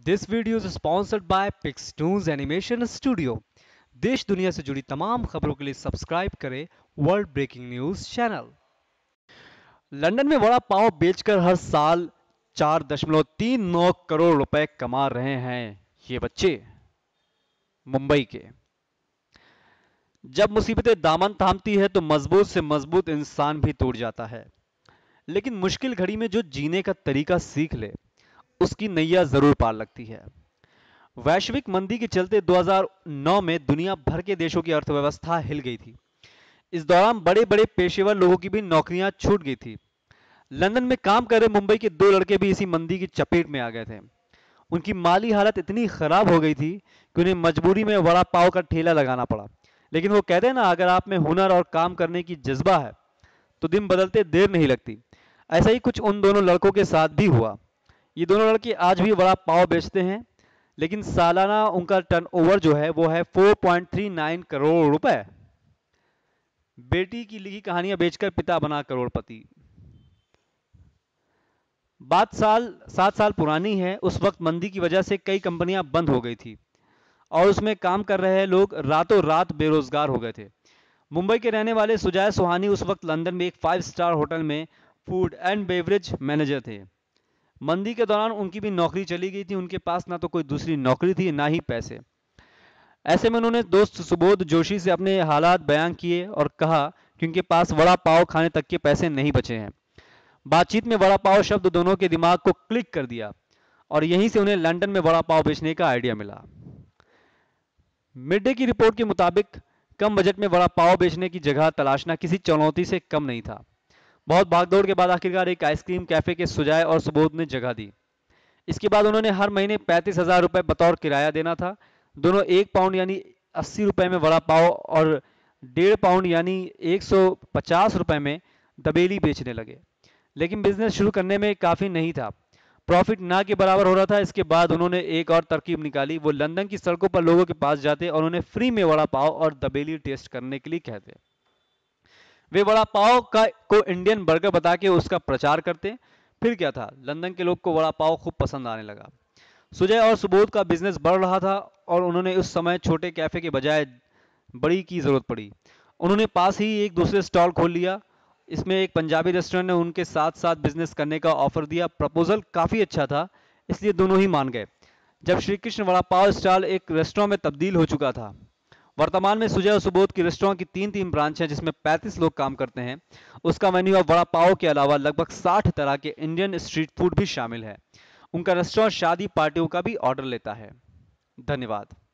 This video is sponsored by Pixtoons animation studio. देश दुनिया से जुड़ी तमाम खबरों के लिए सब्सक्राइब करें world breaking news channel. London में वड़ा पाव बेचकर हर साल 4.39 करोड़ रुपए कमा रहे हैं ये बच्चे मुंबई के। जब मुसीबतें दामन थामती है तो मजबूत से मजबूत इंसान भी टूट जाता है, लेकिन मुश्किल घड़ी में जो जीने का तरीका सीख ले उसकी नैया जरूर पार लगती है। वैश्विक मंदी के चलते 2009 में दुनिया भर के देशों की अर्थव्यवस्था हिल गई थी। इस दौरान बड़े बड़े पेशेवर लोगों की भी नौकरियां छूट गई थी। लंदन में काम कर रहे मुंबई के दो लड़के भी इसी मंदी की चपेट में आ गए थे। उनकी माली हालत इतनी खराब हो गई थी कि उन्हें मजबूरी में वड़ा पाव का ठेला लगाना पड़ा। लेकिन वो कहते हैं ना, अगर आप में हुनर और काम करने की जज्बा है तो दिन बदलते देर नहीं लगती। ऐसा ही कुछ उन दोनों लड़कों के साथ भी हुआ। ये दोनों लड़के आज भी वड़ा पाव बेचते हैं, लेकिन सालाना उनका टर्नओवर जो है वो है 4.39 करोड़ रुपए। बेटी की लिखी कहानियां बेचकर पिता बना करोड़पति। बात 7 साल पुरानी है। उस वक्त मंदी की वजह से कई कंपनियां बंद हो गई थी और उसमें काम कर रहे लोग रातों रात बेरोजगार हो गए थे। मुंबई के रहने वाले सुजय सोहानी उस वक्त लंदन में एक 5 स्टार होटल में फूड एंड बेवरेज मैनेजर थे। मंदी के दौरान उनकी भी नौकरी चली गई थी। उनके पास ना तो कोई दूसरी नौकरी थी, ना ही पैसे। ऐसे में उन्होंने दोस्त सुबोध जोशी से अपने हालात बयां किए और कहा कि उनके पास वड़ा पाव खाने तक के पैसे नहीं बचे हैं। बातचीत में वड़ा पाव शब्द दोनों के दिमाग को क्लिक कर दिया और यहीं से उन्हें लंदन में वड़ा पाव बेचने का आइडिया मिला। मिड डे की रिपोर्ट के मुताबिक कम बजट में वड़ा पाव बेचने की जगह तलाशना किसी चुनौती से कम नहीं था। बहुत भागदौड़ के बाद आखिरकार एक आइसक्रीम कैफे के सुजय और सुबोध ने जगह दी। इसके बाद उन्होंने हर महीने 35,000 रुपए बतौर किराया देना था। दोनों 1 पाउंड यानी 80 रुपए में वड़ा पाव और 1.5 पाउंड यानी 150 रुपए में दबेली बेचने लगे। लेकिन बिजनेस शुरू करने में काफ़ी नहीं था, प्रॉफिट ना के बराबर हो रहा था। इसके बाद उन्होंने एक और तरकीब निकाली। वो लंदन की सड़कों पर लोगों के पास जाते और उन्हें फ्री में वड़ा पाव और दबेली टेस्ट करने के लिए कहते। वे वड़ा पाव को इंडियन बर्गर बता के उसका प्रचार करते। फिर क्या था, लंदन के लोग को वड़ा पाव खूब पसंद आने लगा। सुजय और सुबोध का बिजनेस बढ़ रहा था और उन्होंने उस समय छोटे कैफे के बजाय बड़ी की जरूरत पड़ी। उन्होंने पास ही एक दूसरे स्टॉल खोल लिया। इसमें एक पंजाबी रेस्टोरेंट ने उनके साथ साथ बिजनेस करने का ऑफर दिया। प्रपोजल काफ़ी अच्छा था, इसलिए दोनों ही मान गए। जब श्री कृष्ण वड़ा पाव स्टॉल एक रेस्टोरेंट में तब्दील हो चुका था। वर्तमान में सुजय और सुबोध की रेस्टोरेंट की 3 ब्रांच हैं जिसमें 35 लोग काम करते हैं। उसका मेन्यू अब वड़ा पाव के अलावा लगभग 60 तरह के इंडियन स्ट्रीट फूड भी शामिल है। उनका रेस्टोरेंट शादी पार्टियों का भी ऑर्डर लेता है। धन्यवाद।